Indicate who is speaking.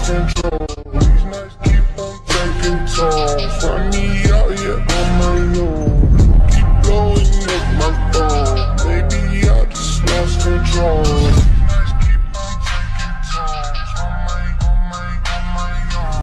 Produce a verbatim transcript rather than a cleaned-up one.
Speaker 1: lost control. These nights keep on taking toll. Find me out here on my low. Keep blowing up my phone. Maybe I just lost control.